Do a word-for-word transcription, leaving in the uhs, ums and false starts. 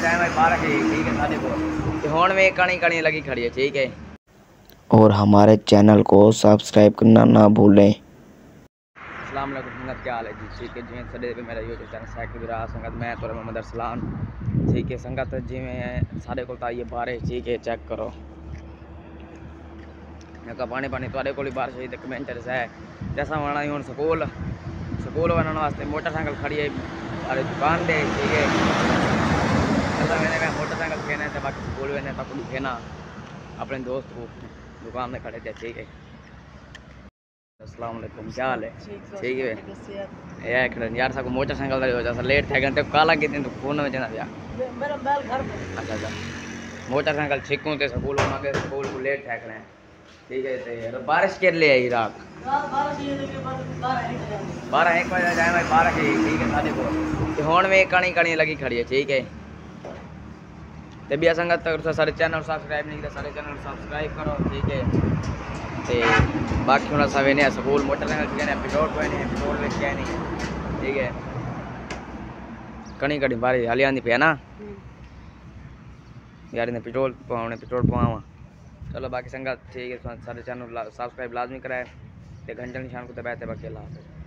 जाए भाई बारह के ठीक है साढ़े को हुण में कणी कणी लगी खड़ी है ठीक है। और हमारे चैनल को सब्सक्राइब करना ना भूलें। अस्सलाम वालेकुम संगत, क्या हाल है जी? ठीक है जिवें सडे पे मेरा यूट्यूब चैनल साइकिल विराज संगत मैं तो मोहम्मद अरसलान ठीक है संगत जिवें साढ़े को आई है बारिश ठीक है चेक करो का पानी पानी थोड़े को बारिश हुई तो कमेंट है जैसा आना ही हूँ स्कूल स्कूल वञण वास्ते मोटरसाइकिल खड़ी है सारी दुकान दे ठीक है जैसा मैंने मैं मोटरसाइकिल खेना है बाकी स्कूल वेने तक कुछ खेना अपने दोस्त को दुकान में खड़े थे ठीक है। अस्सलाम वालेकुम, क्या हाल है? ठीक है यार खड़े यार साको मोटरसाइकिल हो जा लेट थे घंटे काला के दिन तो फोन में जना दिया मेरा बैल घर अच्छा अच्छा मोटरसाइकिल छिकूं ते स्कूल मांगे स्कूल को लेट थे खड़े ठीक है। ते बारिश के लिए आई रात बारह एक बजे जाए भाई बारह की ठीक है साढ़े को हुण में कणी कणी लगी खड़ी है ठीक है। ते भी संगत तक सारे चैनल सब्सक्राइब नहीं किया सारे चैनल सब्सक्राइब करो ठीक है। ते बाकी हूँ अस वेने स्कूल मोटरसाइकिल कहने पेट्रोल पे पेट्रोल में क्या नहीं ठीक है कणी कणी बारी हाली आंदी पे ना यार इन्हें पेट्रोल पाने पेट्रोल पावा चलो बाकी संगत ठीक है सारे चैनल सब्सक्राइब लाजमी कराए ते घंटे निशान को दबाए बाकी अल्लाह हाफ़िज़।